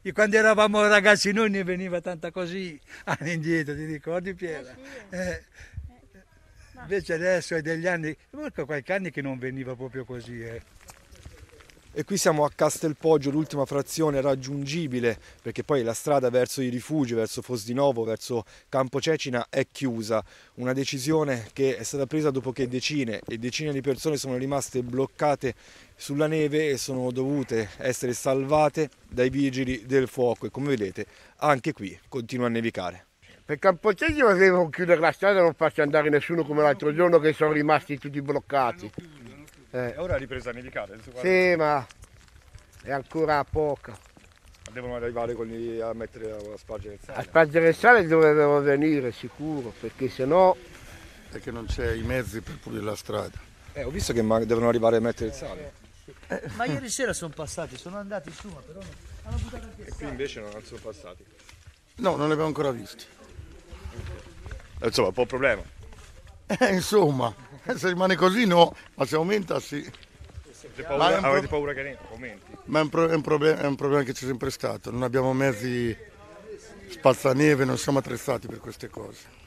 E quando eravamo ragazzi noi ne veniva tanta così all'indietro, ti ricordi Piera? Invece adesso è degli anni, qualche anno che non veniva proprio così. E qui siamo a Castelpoggio, l'ultima frazione raggiungibile, perché poi la strada verso i rifugi, verso Fosdinovo, verso Campo Cecina è chiusa. Una decisione che è stata presa dopo che decine e decine di persone sono rimaste bloccate sulla neve e sono dovute essere salvate dai vigili del fuoco. E come vedete anche qui continua a nevicare. Per Campo Cecina devono chiudere la strada e non farci andare nessuno come l'altro giorno che sono rimasti tutti bloccati. Ora è ripresa a nevicare? Sì, ma è ancora poca. Devono arrivare quelli a spargere il sale? A spargere il sale dovevano venire sicuro, perché sennò... Perché non c'è i mezzi per pulire la strada. Ho visto che devono arrivare a mettere il sale. Ma ieri sera sono passati, sono andati su, ma però hanno buttato anche il E qui invece non sono passati. No, non li abbiamo ancora visti. Insomma, un po' un problema. Insomma, se rimane così no, ma se aumenta sì. Avete paura che aumenti? Ma è un problema che c'è sempre stato. Non abbiamo mezzi spazzaneve, non siamo attrezzati per queste cose.